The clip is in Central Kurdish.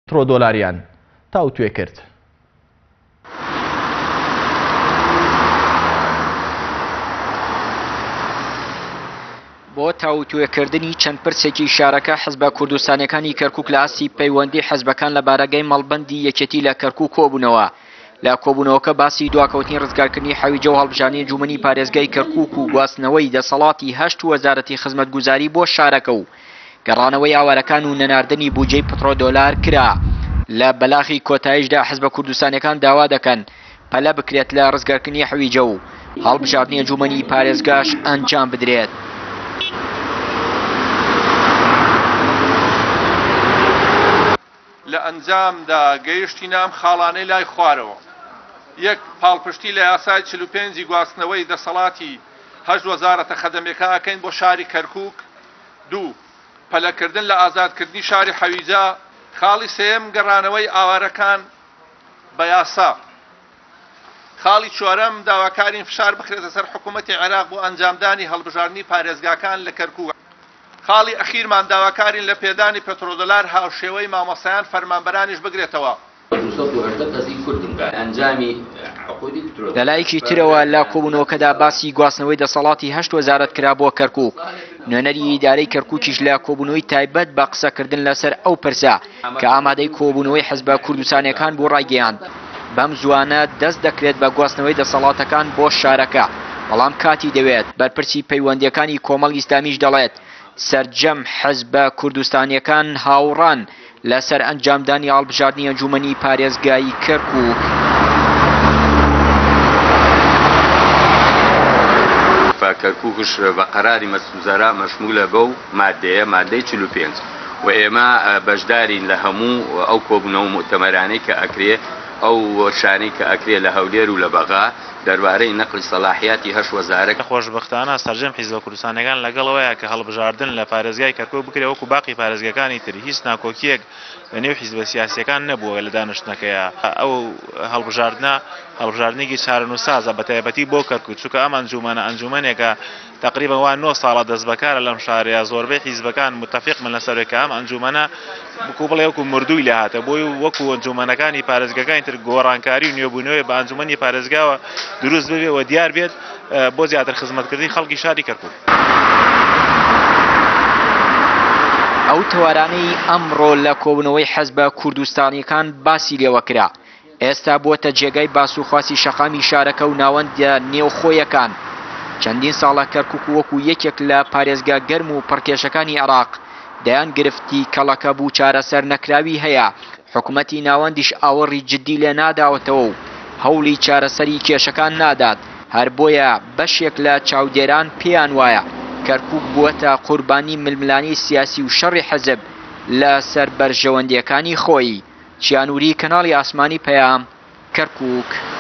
دۆلاریان تاوتوێ کرد. بۆ تاوتوێکردنی چەند پرسێکی شارەکە حزبە کوردستانیەکانی کەرکووک لە ئاسی پەیوەندی حزبەکان لە بارەگەی مەڵبەندی یەکێتی لە کەرکووک کۆبوونەوە. لە کۆبوونەوەکە باسی دواکەوتنی ڕزگارکردنی حەویجە و هەڵبژاردنی انجومەنی پارێزگای کەرکووک و گواستنەوەی دەسەڵاتی 8 وەزارەتی خزمەتگوزاری بۆ شارەکە و گەڕانەوەی ئاوارەکان و نەناردنی بودجەی پترۆدۆلار کرا. لە بەلاغی کۆتاییشدا حزبە کوردستانیەکان داوا دەکەن پەلە بکرێت لە ڕزگارکردنی حەویجە و هەڵبژاردنی انجومەنی پارێزگاش ئەنجام بدرێت. لە ئەنجامدا گەیشتی نام خاڵانەی لای خوارەوە. یەک پاڵپشتی لە یاسای 45 گواستنەوەی دەسەڵاتی 8 وەزارەتە خەدەمیەکە ئەکەین بۆ شاری کەرکووک. 2 پەلەکردن لە ئازادکردنی شاری حەویجە. خاڵی سێم گەڕانەوەی ئاوارەکان بە یاسا. خاڵی چوارەم داواکارین فشار بخرێتە سەر حکوومەتی عێراق بۆ ئەنجامدانی هەڵبژاردننی پارێزگاکان لە کەرکووک. خاڵی ئەخیرمان داواکارین لە پێدانی پێترۆدۆلار هاوشێوەی مامۆسایان فەرمانبەرانیش بگرێتەوە. لەلایەکی ترەوە لە کۆبوونەوەکەدا باسی گواستنەوەی دەسەڵاتی 8 وەزارەت کرا بۆ کەرکووک. نوێنەری ئیدارەی کەرکووکیش لە کۆبوونەوەی تایبەت بە قسەکردن لەسەر ئەو پرسە کە ئامادەی کۆبوونەوەی حزبە کوردستانیەکان بۆ ڕایگەیاند. بەم زوانە دەست دەکرێت بە گواستنەوەی دەسەڵاتەکان بۆ شارەکە، بەڵام کاتی دەوێت. بەرپرسی پەیوەندیەکانی کۆمەڵ ئیسلامیش دەڵێت سەرجەم حزبە کوردستانیەکان هاوڕان لەسەر ئەنجامدانی هەڵبژاردننی انجومەنی پارێزگای کەرکووک. کەرکووکش بە قەراری مەسوولزارا مەشمولە بەو مادەیە مادەی 45 و ئێمە بەشدارین لە هەموو ئەو کۆبوونەوە مؤتەمەرانەی کە ئەکرێ ئەو شانەی کە ئەکرێ لە هەولێر و لە بەغا دەربارەی نەقلی سەلاحیاتی 8 وەزارەت. خۆشبەختانە سەرجەم حیزبە کوردستانیەکان لەگەڵەوەیە کە هەڵبژاردن لە پارێزگای کەرکووک بکرێ وەکو باقی پارێزگەکانی تری. هیچ ناکۆکیەک لە نێو حیزبە سیاسیەکان نەبووە لە دانیشتنەکەیە. ئەو هەڵبژاردنێکی چارەنووسازە بە تایبەتی بۆ کەرکووک، چونکە ئەم ئەنجومەنێکە تقریبا وان 9 ساڵە دەست بەکارە لەم شارەیە. زۆربەی حیزبەکان متفقن لەسەرەوەی کە ئەم ئەنجومەنە بکو بڵێ وەکو مردووی لە هاتە بۆی وەکو ئەنجومەنەکانی پارێزگەکانی تر گۆڕانکاری و نوێبوونەوەی بە ئەنجومەنی پارێزگاوە دروست ببێ و دیار بێت بۆ زیاتر خزمەتکردنی خەڵکی شاری کەرکووک. ئەو تەوارانەی ئەمڕۆ لە کۆبوونەوەی حزبە کوردستانیەکان باسی لێوە کرا. ئێستا بووەتە جێگای باسوخواسی شەقامی شارەکە و ناوەندە نێوخۆیەکان. چەندین ساڵە کەرکووک وەکو یەکێک لە پارێزگا گەرم و پڕکێشەکانی عێراق دەیان گرفتی کەڵەکە بوو چارەسەر نەکراوی هەیە. حکوومەتی ناوەندیش ئاوەڕی جددی لێ ناداوەتەوە و هەوڵی چارەسەری کێشەکان نادات. هەر بۆیە بەشێک لە چاودێران پێیان وایە کەرکووک بووەتە قوربانی ململانی سیاسی و شەڕی حەزب لە سەر بەرژەوەندیەکانی خۆی. چیانووری کەناڵی ئاسمانی پەیام، کەرکووک.